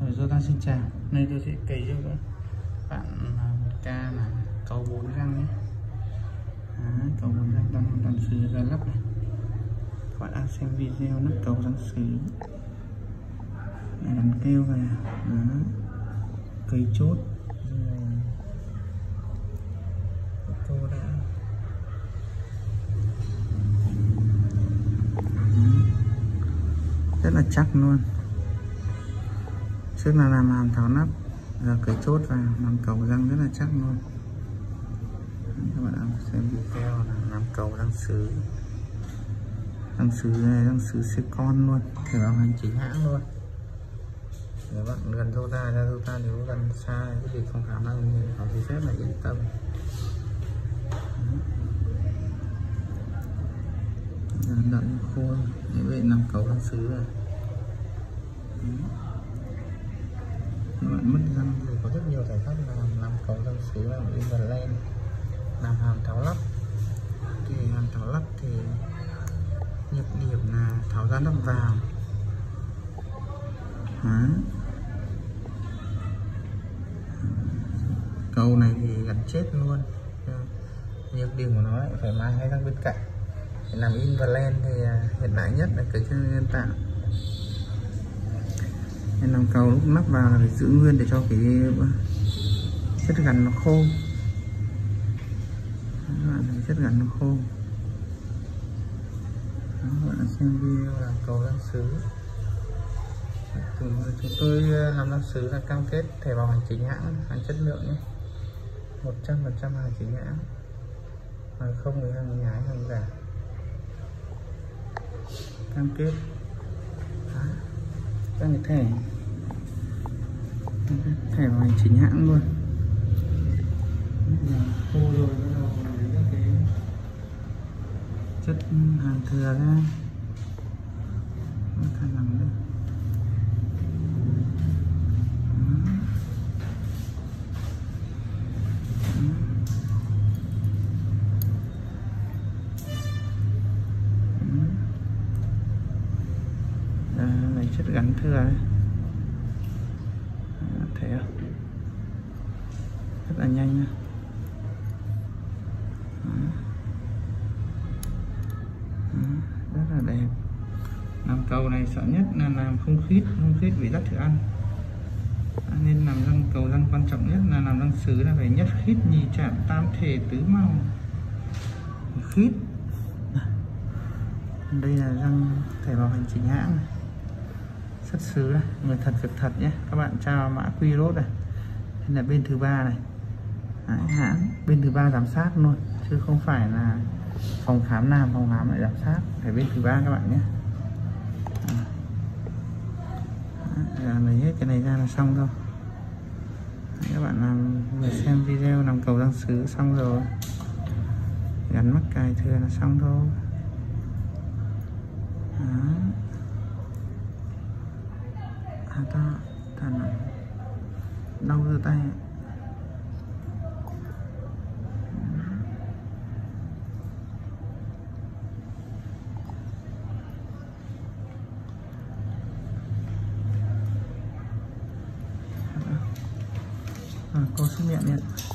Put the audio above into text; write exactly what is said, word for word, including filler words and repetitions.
Rồi tôi ta xin chào, nay tôi sẽ kể cho các bạn một ca là cầu bốn răng nhé. Đó, cầu bốn răng đang đang sứ ra lắp này. Các bạn đang xem video nắp cầu răng sứ này, đàn kêu này, đó, cây chốt cô đã rất là chắc luôn. Trước là làm hàm tháo nắp, giờ cấy chốt và làm cầu răng rất là chắc luôn. Các bạn đang xem video là làm cầu răng sứ, răng sứ này răng sứ silicon luôn, thể bảo hành chính hãng luôn. Nếu bạn gần dâu ta ra dâu ta, nếu gần xa cái gì không khả năng thì có giấy phép là yên tâm. Đợi khô để vậy làm cầu răng sứ rồi. Các bạn mất răng thì có rất nhiều giải pháp làm làm cầu răng sứ, làm implant, làm hàm tháo lắp. Thì hàm tháo lắp thì nhược điểm là tháo ra lắp vào. Đó. Cầu này thì gần chết luôn. Nhược điểm của nó lại phải mang hai răng bên cạnh. Để làm implant thì hiện đại nhất là cấy chân nhân tạo. Nên làm cầu lúc nắp vào là phải giữ nguyên để cho cái chất gắn nó khô. Các bạn thấy chất gắn nó khô. Đó, các bạn xem video làm cầu răng sứ. Chúng tôi làm răng sứ là cam kết thẻ bảo hành chính hãng, hàng chất lượng nhé, một trăm phần trăm hàng chính hãng, hàng không thì hàng nhái, hàng giả, cam kết. Đó. Các cái thẻ thẻ bảo hành chính hãng luôn. Khô rồi bắt đầu lấy các cái chất hàn thừa ra, thằng nằm đây. Lấy chất gắn thừa đấy. Thấy không? Rất là nhanh nha. Rất là đẹp. Làm cầu này sợ nhất là làm không khít, không khít vì rất thức ăn. Nên làm răng cầu răng quan trọng nhất là làm răng sứ là phải nhất khít, nhì chạm, tam thể, tứ màu. Khít. Đây là răng thẻ bảo hành chính hãng này, xuất xứ này, người thật việc thật nhé. Các bạn tra mã quy rốt này. Đây là bên thứ ba này. Đấy, hãng bên thứ ba giám sát luôn, chứ không phải là phòng khám nào phòng khám lại giám sát, phải bên thứ ba các bạn nhé. Đấy, lấy hết cái này ra là xong thôi. Đấy, các bạn làm vừa xem video làm cầu răng sứ xong rồi, gắn mắc cài thừa là xong thôi. Đó. À, ta thằng đau giơ tay. À, có sức miệng nhé.